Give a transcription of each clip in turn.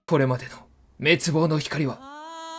これまでの滅亡の光は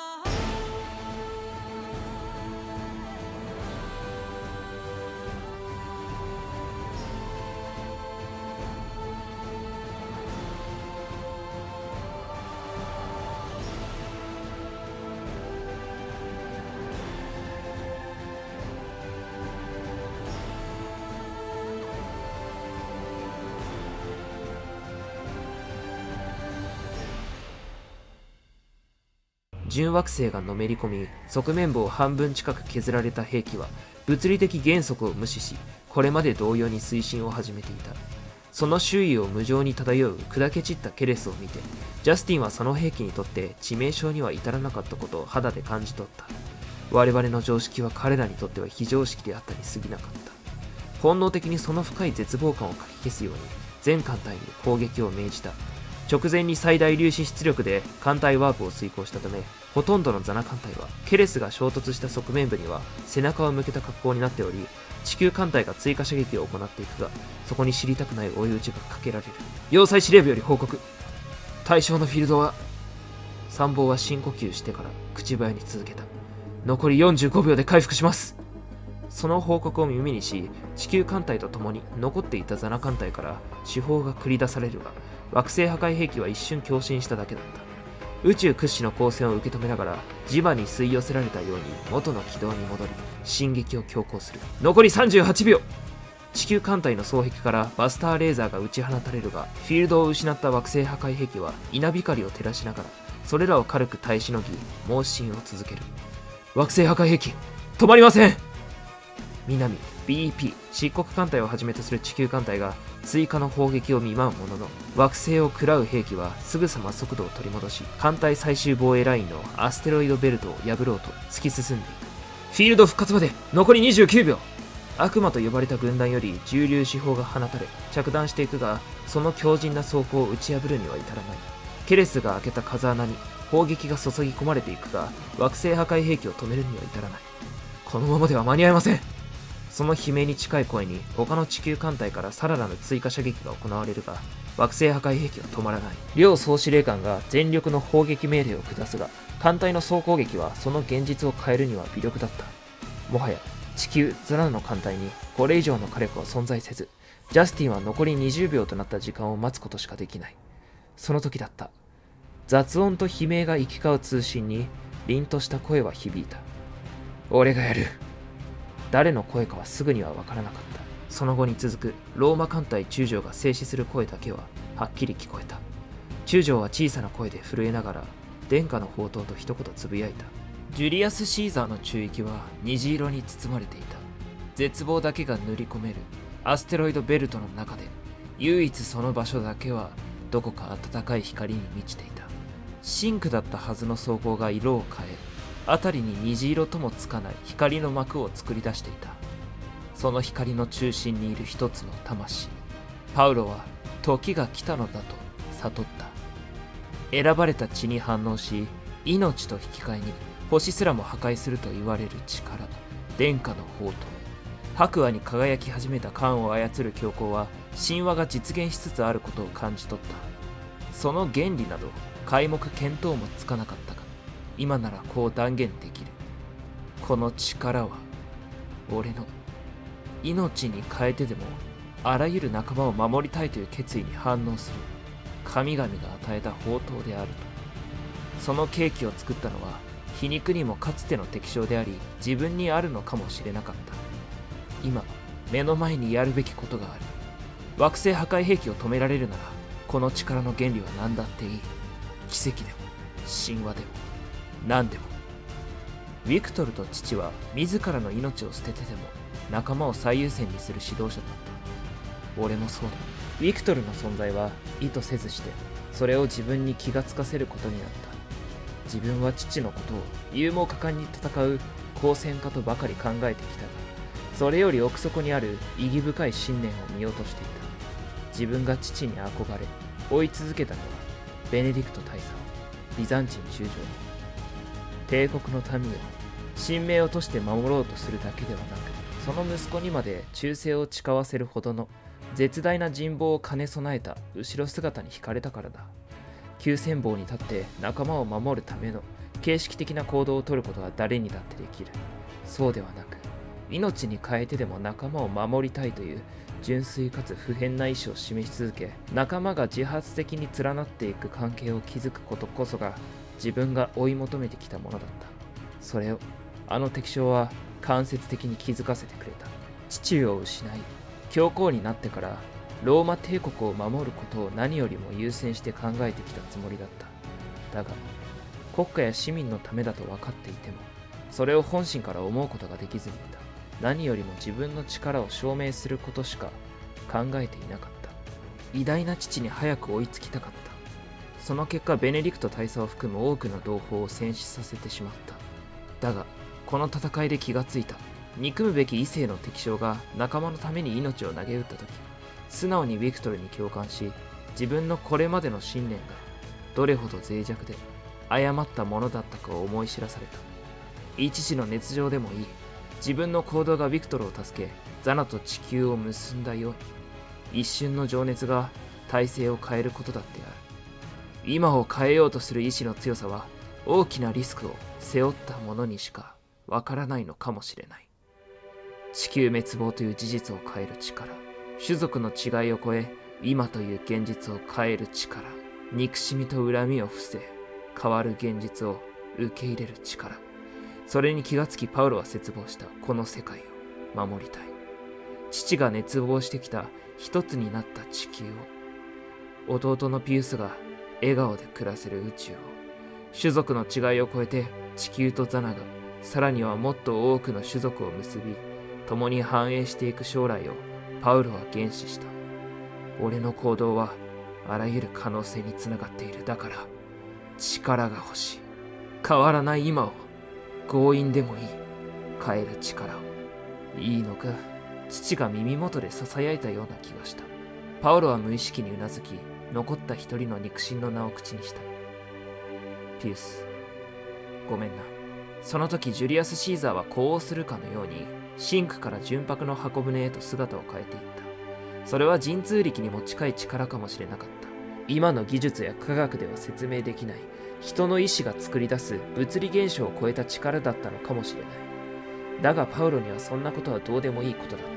準惑星がのめり込み、側面部を半分近く削られた兵器は物理的原則を無視し、これまで同様に推進を始めていた。その周囲を無情に漂う砕け散ったケレスを見て、ジャスティンはその兵器にとって致命傷には至らなかったことを肌で感じ取った。我々の常識は彼らにとっては非常識であったに過ぎなかった。本能的にその深い絶望感をかき消すように全艦隊に攻撃を命じた。直前に最大粒子出力で艦隊ワープを遂行したため、ほとんどのザナ艦隊はケレスが衝突した側面部には背中を向けた格好になっており、地球艦隊が追加射撃を行っていくが、そこに知りたくない追い打ちがかけられる。要塞司令部より報告。対象のフィールドは。参謀は深呼吸してから口早に続けた。残り45秒で回復します。その報告を耳にし、地球艦隊と共に残っていたザナ艦隊から手法が繰り出されるが、惑星破壊兵器は一瞬強振しただけだった。宇宙屈指の光線を受け止めながら磁場に吸い寄せられたように元の軌道に戻り、進撃を強行する。残り38秒。地球艦隊の双壁からバスターレーザーが撃ち放たれるが、フィールドを失った惑星破壊兵器は稲光を照らしながらそれらを軽く耐えしのぎ猛進を続ける。惑星破壊兵器止まりません。南 BEP 漆黒艦隊をはじめとする地球艦隊が追加の砲撃を見舞うものの、惑星を食らう兵器はすぐさま速度を取り戻し、艦隊最終防衛ラインのアステロイドベルトを破ろうと突き進んでいく。フィールド復活まで残り29秒。悪魔と呼ばれた軍団より重粒子砲が放たれ着弾していくが、その強靭な装甲を打ち破るには至らない。ケレスが開けた風穴に砲撃が注ぎ込まれていくが、惑星破壊兵器を止めるには至らない。このままでは間に合いません。その悲鳴に近い声に他の地球艦隊からさらなる追加射撃が行われるが、惑星破壊兵器は止まらない。両総司令官が全力の砲撃命令を下すが、艦隊の総攻撃はその現実を変えるには微力だった。もはや地球ザナの艦隊にこれ以上の火力は存在せず、ジャスティンは残り20秒となった時間を待つことしかできない。その時だった。雑音と悲鳴が行き交う通信に凛とした声は響いた。俺がやる。誰の声かはすぐには分からなかった。その後に続くローマ艦隊中将が静止する声だけははっきり聞こえた。中将は小さな声で震えながら殿下の宝刀と一言つぶやいた。ジュリアス・シーザーの中域は虹色に包まれていた。絶望だけが塗り込めるアステロイドベルトの中で、唯一その場所だけはどこか暖かい光に満ちていた。真空だったはずの装甲が色を変え、辺りに虹色ともつかない光の幕を作り出していた。その光の中心にいる一つの魂、パウロは時が来たのだと悟った。選ばれた血に反応し、命と引き換えに星すらも破壊すると言われる力、殿下の宝刀。白亜に輝き始めた漢を操る教皇は神話が実現しつつあることを感じ取った。その原理など皆目見当もつかなかったが、今ならこう断言できる。この力は俺の命に変えてでもあらゆる仲間を守りたいという決意に反応する神々が与えた宝刀であると。そのケーキを作ったのは皮肉にもかつての敵将であり、自分にあるのかもしれなかった。今目の前にやるべきことがある。惑星破壊兵器を止められるなら、この力の原理は何だっていい。奇跡でも神話でも何でも。ウィクトルと父は自らの命を捨ててでも仲間を最優先にする指導者だった。俺もそうだ。ウィクトルの存在は意図せずしてそれを自分に気がつかせることになった。自分は父のことを勇猛果敢に戦う好戦家とばかり考えてきたが、それより奥底にある意義深い信念を見落としていた。自分が父に憧れ追い続けたのはベネディクト大佐、ビザンチン中将。帝国の民を神明を落として守ろうとするだけではなく、その息子にまで忠誠を誓わせるほどの絶大な人望を兼ね備えた後ろ姿に惹かれたからだ。 急先鋒に立って仲間を守るための形式的な行動をとることは誰にだってできる。そうではなく、命に変えてでも仲間を守りたいという純粋かつ不変な意志を示し続け、仲間が自発的に連なっていく関係を築くことこそが自分が追い求めてきたものだった。それをあの敵将は間接的に気づかせてくれた。父を失い教皇になってからローマ帝国を守ることを何よりも優先して考えてきたつもりだった。だが国家や市民のためだと分かっていても、それを本心から思うことができずにいた。何よりも自分の力を証明することしか考えていなかった。偉大な父に早く追いつきたかった。その結果、ベネディクト大佐を含む多くの同胞を戦死させてしまった。だがこの戦いで気がついた。憎むべき異性の敵将が仲間のために命を投げ打った時、素直にビクトルに共感し、自分のこれまでの信念がどれほど脆弱で誤ったものだったかを思い知らされた。一時の熱情でもいい。自分の行動がビクトルを助け、ザナと地球を結んだように、一瞬の情熱が体制を変えることだってある。今を変えようとする意志の強さは、大きなリスクを背負った者にしかわからないのかもしれない。地球滅亡という事実を変える力、種族の違いを超え、今という現実を変える力、憎しみと恨みを伏せ、変わる現実を受け入れる力。それに気がつきパウロは切望した。この世界を守りたい。父が熱望してきた一つになった地球を、弟のピウスが笑顔で暮らせる宇宙を、種族の違いを超えて地球とザナが、さらにはもっと多くの種族を結び、共に繁栄していく将来をパウロは原始した。俺の行動はあらゆる可能性につながっている。だから力が欲しい。変わらない今を強引でもいい。変える力を。いいのか。父が耳元で囁いたような気がした。パウロは無意識にうなずき、残った一人の肉親の名を口にした。ピウス、ごめんな。その時ジュリアス・シーザーは呼応するかのように、シンクから純白の箱舟へと姿を変えていった。それは神通力にも近い力かもしれなかった。今の技術や科学では説明できない、人の意志が作り出す物理現象を超えた力だったのかもしれない。だがパウロにはそんなことはどうでもいいことだった。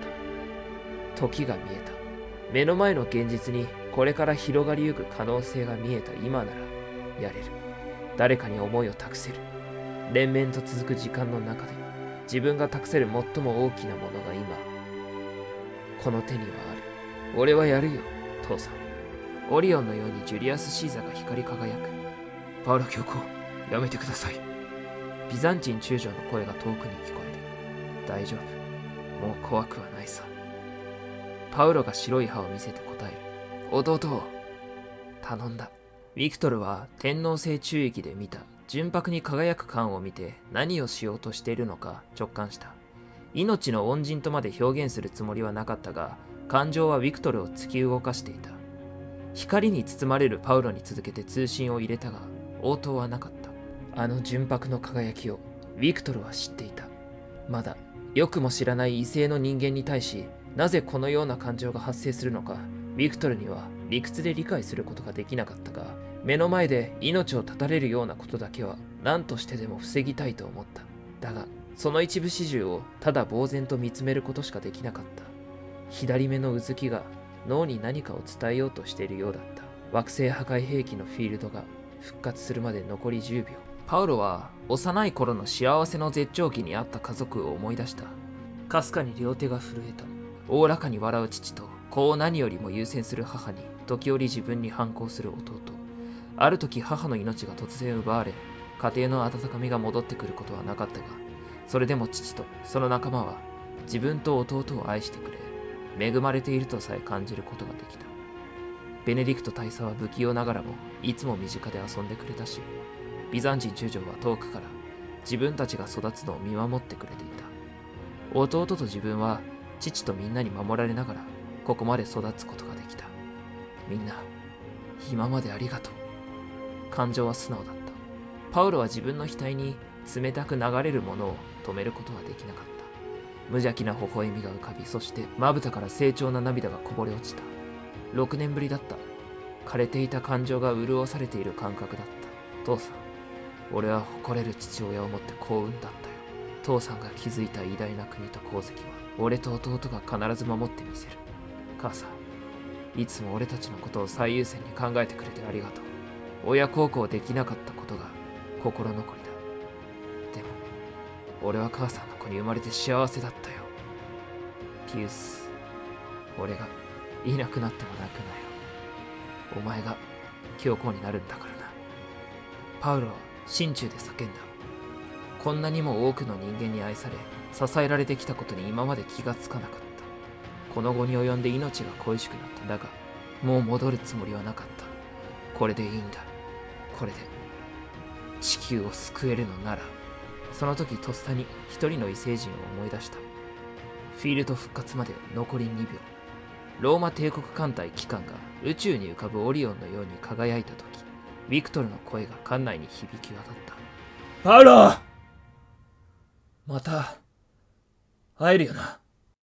時が見えた。目の前の現実にこれから広がりゆく可能性が見えた今ならやれる。誰かに思いを託せる。連綿と続く時間の中で自分が託せる最も大きなものが今この手にはある。俺はやるよ、父さん。オリオンのようにジュリアス・シーザが光り輝く。パウロ教皇、やめてください。ビザンチン中将の声が遠くに聞こえる。大丈夫。もう怖くはないさ。パウロが白い歯を見せて答える。弟を頼んだ。ビクトルは天王星中域で見た純白に輝く缶を見て何をしようとしているのか直感した。命の恩人とまで表現するつもりはなかったが、感情はビクトルを突き動かしていた。光に包まれるパウロに続けて通信を入れたが、応答はなかった。あの純白の輝きをビクトルは知っていた。まだよくも知らない異性の人間に対し、なぜこのような感情が発生するのか、ビクトルには理屈で理解することができなかったが、目の前で命を絶たれるようなことだけは何としてでも防ぎたいと思った。だがその一部始終をただ呆然と見つめることしかできなかった。左目のうずきが脳に何かを伝えようとしているようだった。惑星破壊兵器のフィールドが復活するまで残り10秒。パウロは幼い頃の幸せの絶頂期にあった家族を思い出した。かすかに両手が震えた。おおらかに笑う父と子を何よりも優先する母に時折自分に反抗する弟。ある時母の命が突然奪われ、家庭の温かみが戻ってくることはなかったが、それでも父とその仲間は自分と弟を愛してくれ、恵まれているとさえ感じることができた。ベネディクト大佐は不器用ながらもいつも身近で遊んでくれたし、ビザンチン中将は遠くから自分たちが育つのを見守ってくれていた。弟と自分は父とみんなに守られながらここまで育つことができた。みんな今までありがとう。感情は素直だった。パウロは自分の額に冷たく流れるものを止めることはできなかった。無邪気な微笑みが浮かび、そしてまぶたから成長な涙がこぼれ落ちた。6年ぶりだった。 枯れていた感情が潤されている感覚だった。父さん、俺は誇れる父親を持って幸運だったよ。父さんが築いた偉大な国と功績は俺と弟が必ず守ってみせる。母さん、いつも俺たちのことを最優先に考えてくれてありがとう。親孝行できなかったことが心残りだ。でも俺は母さんの子に生まれて幸せだったよ。ピュース、俺がいなくなっても泣くなよ。お前が教皇になるんだからな。パウロは心中で叫んだ。こんなにも多くの人間に愛され支えられてきたことに今まで気がつかなかった。この後に及んで命が恋しくなった。だがもう戻るつもりはなかった。これでいいんだ。これで地球を救えるのなら。その時とっさに一人の異星人を思い出した。フィールド復活まで残り2秒。ローマ帝国艦隊機関が宇宙に浮かぶオリオンのように輝いた時、ビクトルの声が艦内に響き渡った。パウロ、また会えるよな。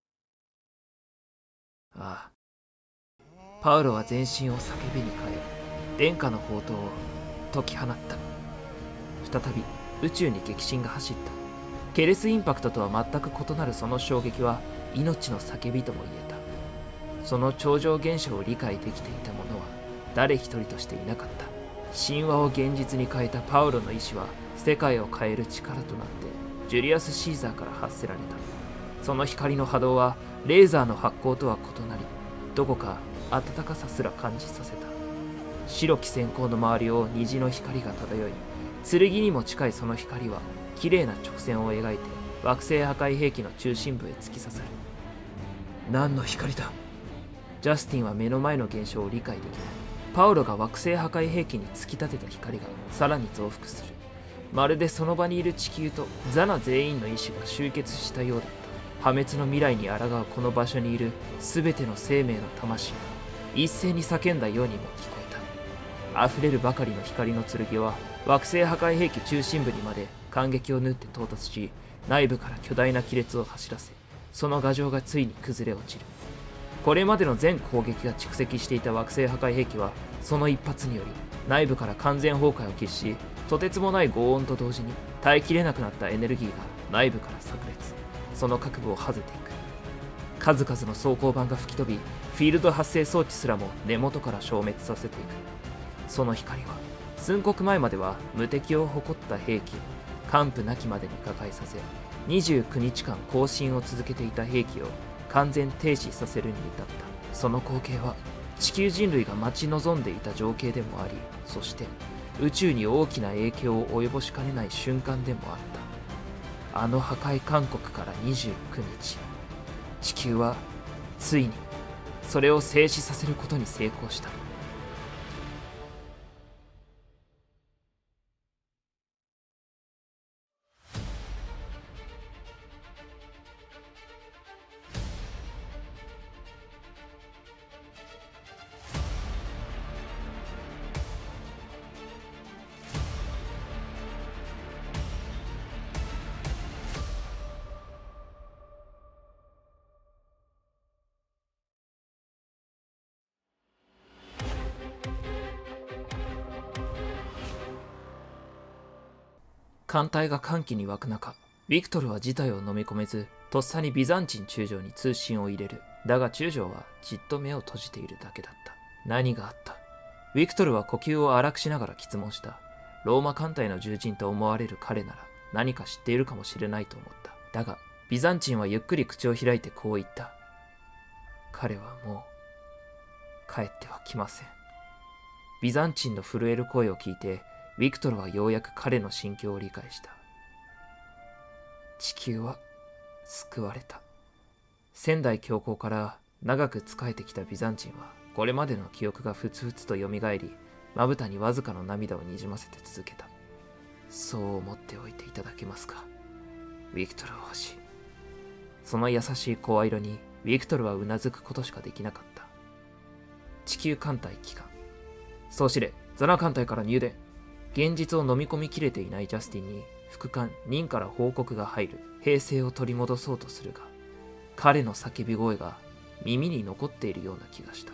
ああ。パウロは全身を叫びに変え、殿下の宝刀を解き放った。再び宇宙に激震が走った。ケレスインパクトとは全く異なるその衝撃は命の叫びとも言えた。その超常現象を理解できていた者は誰一人としていなかった。神話を現実に変えたパウロの意志は世界を変える力となってジュリアス・シーザーから発せられた。その光の波動はレーザーの発光とは異なり、どこか暖かさすら感じさせた。白き閃光の周りを虹の光が漂い、剣にも近いその光は綺麗な直線を描いて惑星破壊兵器の中心部へ突き刺さる。何の光だ。ジャスティンは目の前の現象を理解できない。パウロが惑星破壊兵器に突き立てた光がさらに増幅する。まるでその場にいる地球とザナ全員の意志が集結したようだった。破滅の未来に抗うこの場所にいる全ての生命の魂が一斉に叫んだようにも聞こえた。溢れるばかりの光の剣は惑星破壊兵器中心部にまで間隙を縫って到達し、内部から巨大な亀裂を走らせ、その牙城がついに崩れ落ちる。これまでの全攻撃が蓄積していた惑星破壊兵器はその一発により内部から完全崩壊を喫し、とてつもない轟音と同時に耐えきれなくなったエネルギーが内部から炸裂、その各部をはぜていく。数々の装甲板が吹き飛び、フィールド発生装置すらも根元から消滅させていく。その光は寸刻前までは無敵を誇った兵器を完膚なきまでに瓦解させ、29日間更新を続けていた兵器を完全停止させるに至った。その光景は地球人類が待ち望んでいた情景でもあり、そして宇宙に大きな影響を及ぼしかねない瞬間でもあった。あの破壊勧告から29日、地球はついにそれを静止させることに成功した。艦隊が歓喜に沸く中、ビクトルは事態を飲み込めず、とっさにビザンチン中将に通信を入れる。だが中将はじっと目を閉じているだけだった。何があった？ビクトルは呼吸を荒くしながら質問した。ローマ艦隊の重鎮と思われる彼なら何か知っているかもしれないと思った。だがビザンチンはゆっくり口を開いてこう言った。彼はもう帰ってはきません。ビザンチンの震える声を聞いて、ビクトルはようやく彼の心境を理解した。地球は救われた。仙台教皇から長く仕えてきたビザンチンは、これまでの記憶がふつふつと蘇り、まぶたにわずかの涙をにじませて続けた。そう思っておいていただけますか、ビクトル王子。その優しい声色にビクトルはうなずくことしかできなかった。地球艦隊機関総司令ザナ艦隊から入電。現実を飲み込みきれていないジャスティンに副官ニンから報告が入る。平静を取り戻そうとするが、彼の叫び声が耳に残っているような気がした。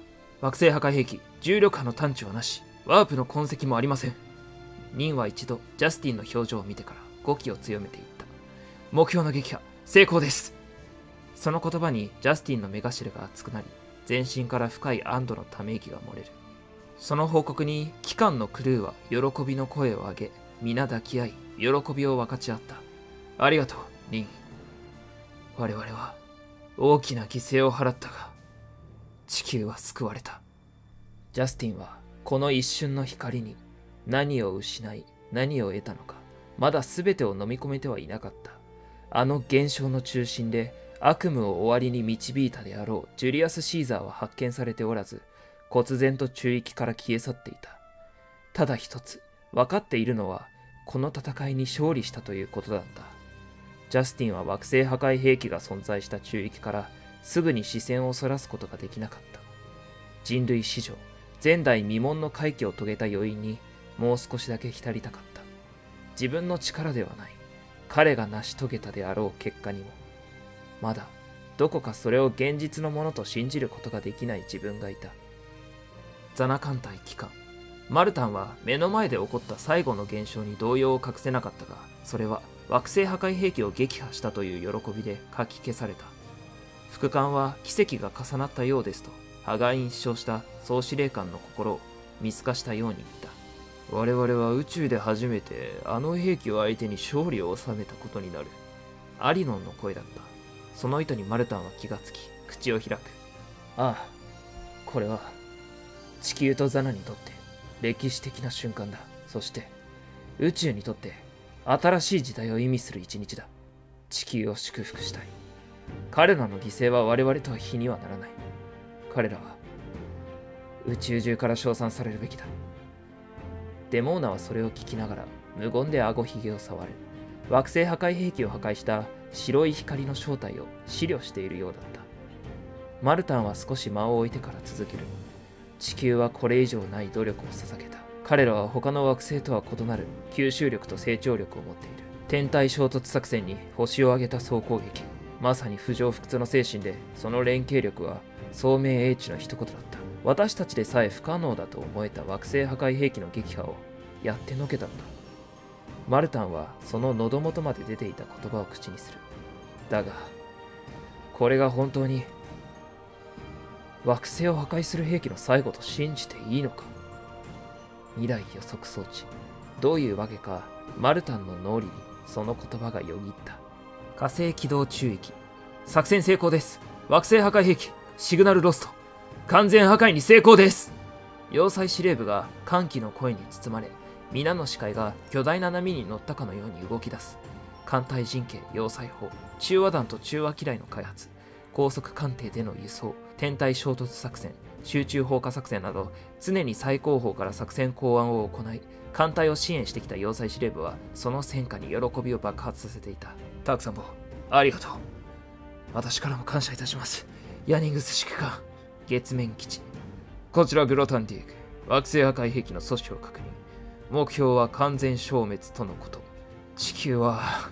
惑星破壊兵器、重力波の探知はなし、ワープの痕跡もありません。ニンは一度ジャスティンの表情を見てから語気を強めていった。目標の撃破、成功です。その言葉にジャスティンの目頭が熱くなり、全身から深い安堵のため息が漏れる。その報告に機関のクルーは喜びの声を上げ、皆抱き合い、喜びを分かち合った。ありがとう、リン。我々は大きな犠牲を払ったが、地球は救われた。ジャスティンはこの一瞬の光に何を失い、何を得たのか、まだ全てを飲み込めてはいなかった。あの現象の中心で悪夢を終わりに導いたであろうジュリアス・シーザーは発見されておらず、忽然と中域から消え去っていた。ただ一つ分かっているのは、この戦いに勝利したということだった。ジャスティンは惑星破壊兵器が存在した中域からすぐに視線をそらすことができなかった。人類史上前代未聞の快挙を遂げた余韻にもう少しだけ浸りたかった。自分の力ではない、彼が成し遂げたであろう結果にも、まだどこかそれを現実のものと信じることができない自分がいた。ザナ艦隊帰還。マルタンは目の前で起こった最後の現象に動揺を隠せなかったが、それは惑星破壊兵器を撃破したという喜びでかき消された。副官は奇跡が重なったようですと、破顔一笑した総司令官の心を見透かしたように言った。我々は宇宙で初めてあの兵器を相手に勝利を収めたことになる。アリノンの声だった。その意図にマルタンは気がつき、口を開く。ああ、これは地球とザナにとって歴史的な瞬間だ。そして宇宙にとって新しい時代を意味する一日だ。地球を祝福したい。彼らの犠牲は我々とは比にはならない。彼らは宇宙中から称賛されるべきだ。デモーナはそれを聞きながら無言で顎ひげを触る。惑星破壊兵器を破壊した白い光の正体を思慮しているようだった。マルタンは少し間を置いてから続ける。地球はこれ以上ない努力を捧げた。彼らは他の惑星とは異なる吸収力と成長力を持っている。天体衝突作戦に星を挙げた総攻撃。まさに不浄不屈の精神で、その連携力は聡明英知の一言だった。私たちでさえ不可能だと思えた惑星破壊兵器の撃破をやってのけたのだ。マルタンはその喉元まで出ていた言葉を口にする。だが、これが本当に惑星を破壊する兵器の最後と信じていいのか。未来予測装置。どういうわけか、マルタンの脳裏にその言葉がよぎった。火星軌道中域。作戦成功です。惑星破壊兵器、シグナルロスト。完全破壊に成功です。要塞司令部が歓喜の声に包まれ、皆の視界が巨大な波に乗ったかのように動き出す。艦隊陣形要塞砲、中和弾と中和機雷の開発、高速艦艇での輸送、天体衝突作戦、集中放火作戦など、常に最高峰から作戦考案を行い、艦隊を支援してきた要塞司令部はその戦果に喜びを爆発させていた。ターク参謀、ありがとう。私からも感謝いたします。ヤニングス指揮官。月面基地。こちらグロタンディーグ。惑星破壊兵器の阻止を確認。目標は完全消滅とのこと。地球は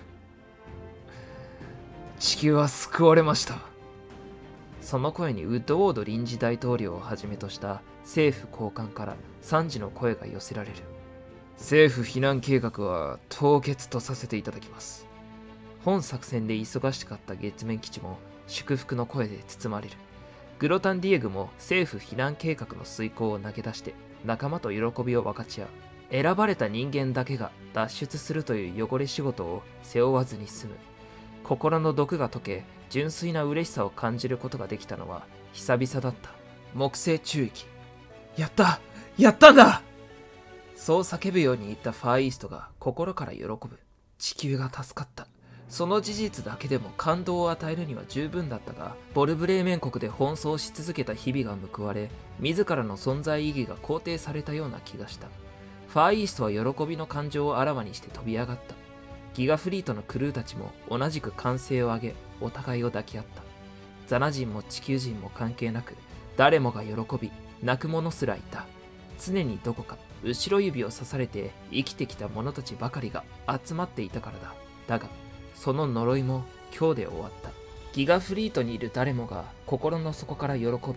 救われました。その声にウッドウォード臨時大統領をはじめとした政府高官から賛辞の声が寄せられる。政府避難計画は凍結とさせていただきます。本作戦で忙しかった月面基地も祝福の声で包まれる。グロタンディエグも政府避難計画の遂行を投げ出して仲間と喜びを分かち合う。選ばれた人間だけが脱出するという汚れ仕事を背負わずに済む。心の毒が解け、純粋な嬉しさを感じることができたのは久々だった。木星中域。やったんだ。そう叫ぶように言ったファーイーストが心から喜ぶ。地球が助かった。その事実だけでも感動を与えるには十分だったが、ボルブレーメン国で奔走し続けた日々が報われ、自らの存在意義が肯定されたような気がした。ファーイーストは喜びの感情をあらわにして飛び上がった。ギガフリートのクルーたちも同じく歓声を上げ、お互いを抱き合った。ザナ人も地球人も関係なく、誰もが喜び、泣く者すらいた。常にどこか後ろ指を刺されて生きてきた者たちばかりが集まっていたからだ。だが、その呪いも今日で終わった。ギガフリートにいる誰もが心の底から喜び、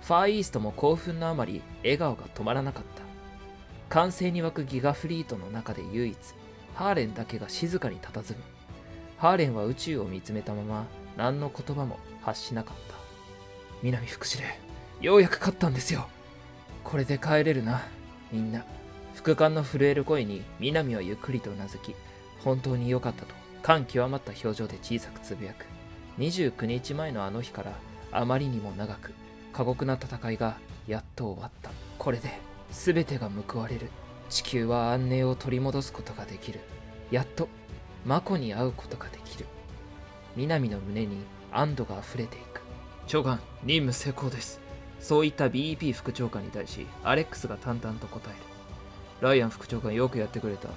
ファーイーストも興奮のあまり笑顔が止まらなかった。歓声に沸くギガフリートの中で唯一、ハーレンだけが静かに佇む。ハーレンは宇宙を見つめたまま何の言葉も発しなかった。南副司令、ようやく勝ったんですよ。これで帰れるな、みんな。副官の震える声に南はゆっくりとうなずき、本当に良かったと感極まった表情で小さくつぶやく。29日前のあの日からあまりにも長く過酷な戦いがやっと終わった。これで全てが報われる。地球は安寧を取り戻すことができる。やっとマコに会うことができる。南の胸に安堵が溢れていく。長官、任務成功です。そういった BEP 副長官に対しアレックスが淡々と答える。ライアン副長官、よくやってくれた。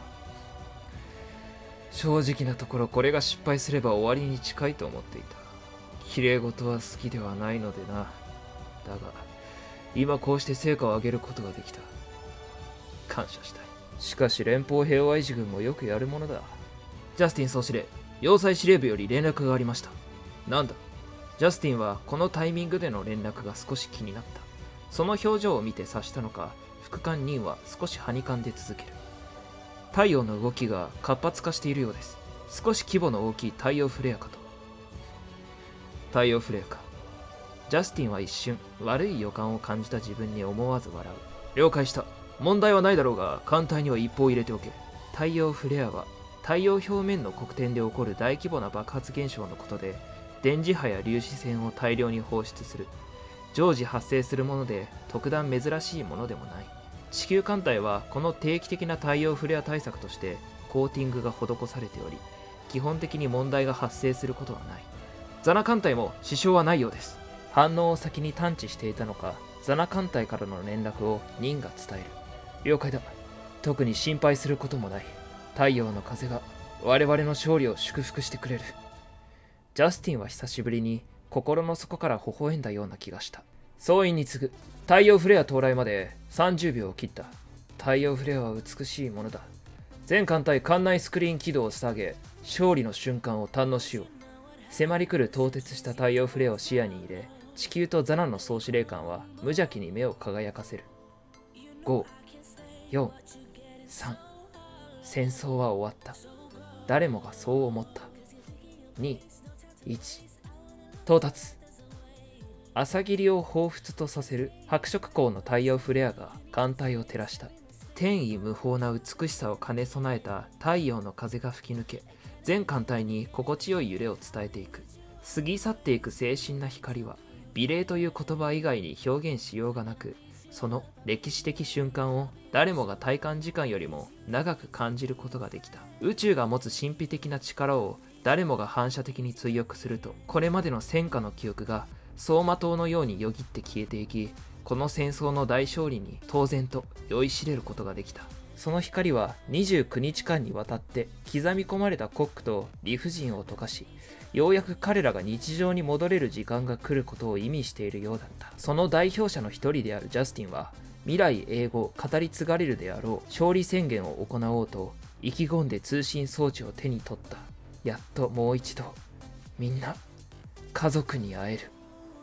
正直なところこれが失敗すれば終わりに近いと思っていた。綺麗事は好きではないのでな。だが今こうして成果を上げることができた。感謝したい。しかし連邦平和維持軍もよくやるものだ。ジャスティン総司令、要塞司令部より連絡がありました。なんだ。ジャスティンはこのタイミングでの連絡が少し気になった。その表情を見て察したのか、副官任は少しはにかんで続ける。太陽の動きが活発化しているようです。少し規模の大きい太陽フレアかと。太陽フレアか。ジャスティンは一瞬悪い予感を感じた自分に思わず笑う。了解した。問題はないだろうが艦隊には一報入れておけ。太陽フレアは太陽表面の黒点で起こる大規模な爆発現象のことで、電磁波や粒子線を大量に放出する。常時発生するもので特段珍しいものでもない。地球艦隊はこの定期的な太陽フレア対策としてコーティングが施されており、基本的に問題が発生することはない。ザナ艦隊も支障はないようです。反応を先に探知していたのか、ザナ艦隊からの連絡を任が伝える。了解だ。特に心配することもない。太陽の風が我々の勝利を祝福してくれる。ジャスティンは久しぶりに心の底から微笑んだような気がした。総員に次ぐ。太陽フレア到来まで30秒を切った。太陽フレアは美しいものだ。全艦隊艦内スクリーン起動を下げ、勝利の瞬間を堪能しよう。迫り来る凍結した太陽フレアを視野に入れ、地球とザナの総司令官は無邪気に目を輝かせる。5、4、3。戦争は終わった。誰もがそう思った。2、1。到達。朝霧を彷彿とさせる白色光の太陽フレアが艦隊を照らした。天衣無縫な美しさを兼ね備えた太陽の風が吹き抜け、全艦隊に心地よい揺れを伝えていく。過ぎ去っていく清新な光は美麗という言葉以外に表現しようがなく、その歴史的瞬間を誰もが体感時間よりも長く感じることができた。宇宙が持つ神秘的な力を誰もが反射的に追憶すると、これまでの戦火の記憶が走馬灯のようによぎって消えていき、この戦争の大勝利に当然と酔いしれることができた。その光は29日間にわたって刻み込まれたコックと理不尽を溶かし、ようやく彼らが日常に戻れる時間が来ることを意味しているようだった。その代表者の一人であるジャスティンは、未来永劫語り継がれるであろう勝利宣言を行おうと意気込んで通信装置を手に取った。やっともう一度みんな家族に会える。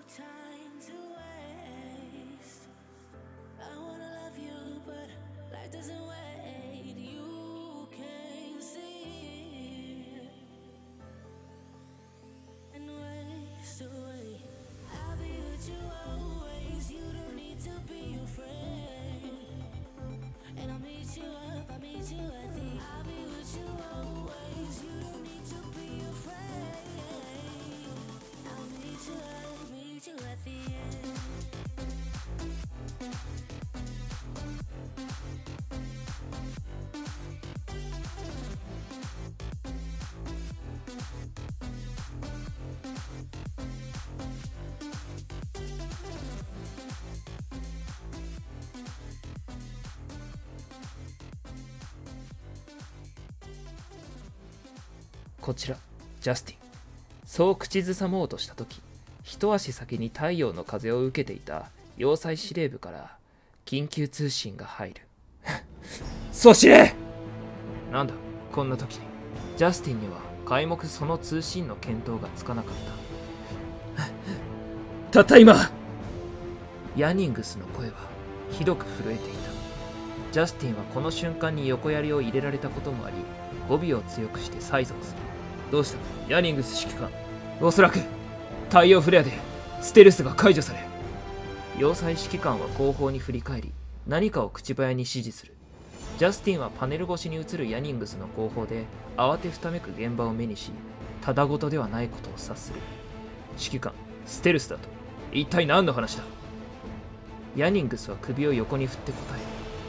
こちらジャスティン。そう口ずさもうとした時、一足先に太陽の風を受けていた要塞司令部から緊急通信が入る。総司令！なんだこんな時に。ジャスティンには皆目その通信の見当がつかなかった。たった今ヤニングスの声はひどく震えていた。ジャスティンはこの瞬間に横槍を入れられたこともあり、語尾を強くして催促する。どうしたヤニングス指揮官。おそらく太陽フレアでステルスが解除され。要塞指揮官は後方に振り返り、何かを口早に指示する。ジャスティンはパネル越しに映るヤニングスの後方で慌てふためく現場を目にし、ただごとではないことを察する。指揮官、ステルスだと一体何の話だ。ヤニングスは首を横に振って答える。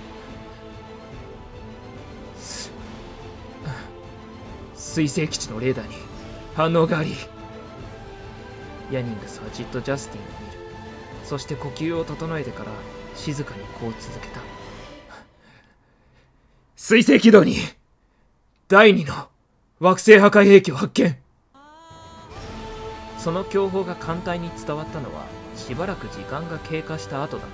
水星基地のレーダーに反応があり。ヤニングスはじっとジャスティンを見る。そして呼吸を整えてから静かにこう続けた。水星軌道に第2の惑星破壊兵器を発見。その情報が艦隊に伝わったのはしばらく時間が経過した後だった。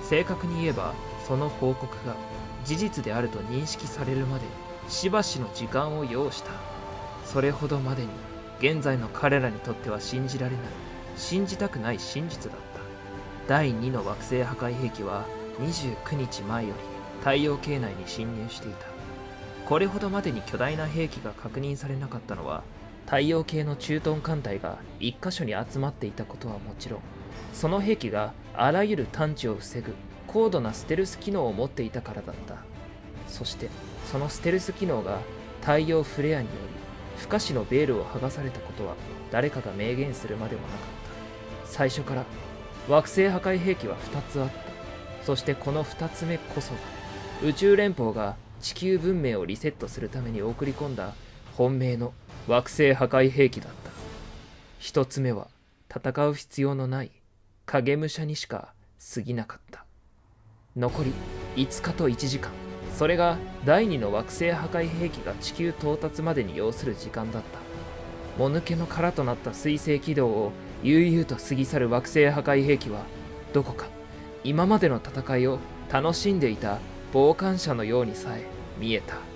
正確に言えばその報告が事実であると認識されるまでしばしの時間を要した。それほどまでに現在の彼らにとっては信じられない、信じたくない真実だった。第2の惑星破壊兵器は29日前より太陽系内に侵入していた。これほどまでに巨大な兵器が確認されなかったのは、太陽系の駐屯艦隊が一箇所に集まっていたことはもちろん、その兵器があらゆる探知を防ぐ高度なステルス機能を持っていたからだった。そしてそのステルス機能が太陽フレアにより不可視のベールを剥がされたことは誰かが明言するまでもなかった。最初から惑星破壊兵器は2つあった。そしてこの2つ目こそが宇宙連邦が地球文明をリセットするために送り込んだ本命の惑星破壊兵器だった。1つ目は戦う必要のない影武者にしか過ぎなかった。残り5日と1時間、それが第2の惑星破壊兵器が地球到達までに要する時間だった。もぬけの殻となった水星軌道を悠々と過ぎ去る惑星破壊兵器は、どこか今までの戦いを楽しんでいた傍観者のようにさえ見えた。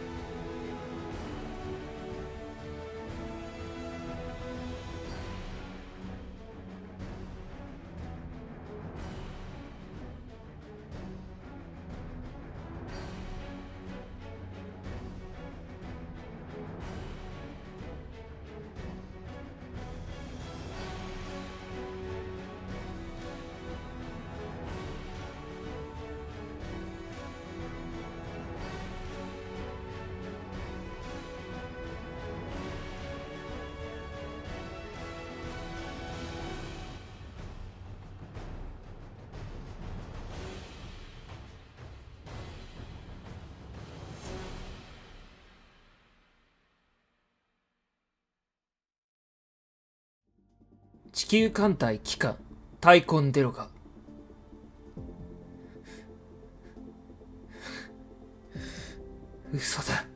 地球艦隊機関タイコンデロが嘘だ。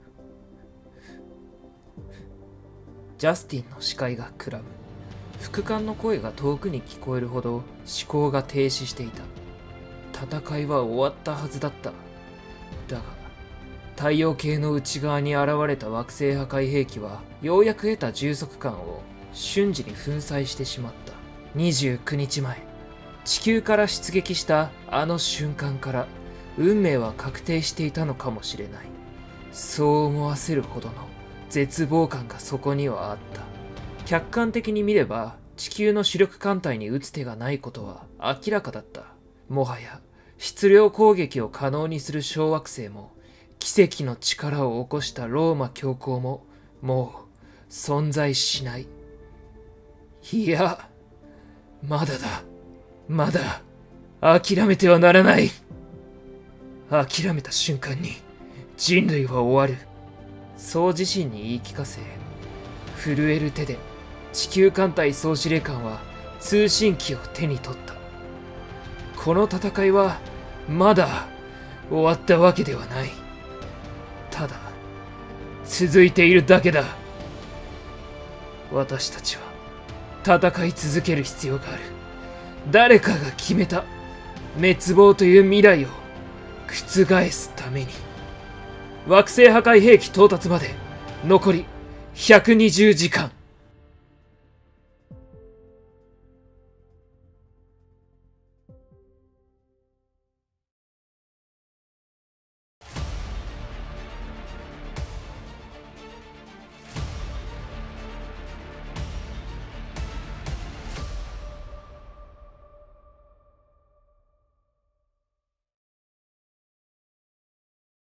ジャスティンの視界がくらむ。副官の声が遠くに聞こえるほど思考が停止していた。戦いは終わったはずだった。だが太陽系の内側に現れた惑星破壊兵器はようやく得た充足感を瞬時に粉砕してしまった。29日前、地球から出撃したあの瞬間から運命は確定していたのかもしれない。そう思わせるほどの絶望感がそこにはあった。客観的に見れば地球の主力艦隊に打つ手がないことは明らかだった。もはや質量攻撃を可能にする小惑星も奇跡の力を起こしたローマ教皇ももう存在しない。いや、まだだ。まだ諦めてはならない。諦めた瞬間に人類は終わる。そう自身に言い聞かせ、震える手で地球艦隊総司令官は通信機を手に取った。この戦いはまだ終わったわけではない。ただ続いているだけだ。私たちは戦い続ける必要がある。誰かが決めた滅亡という未来を覆すために。惑星破壊兵器到達まで残り120時間。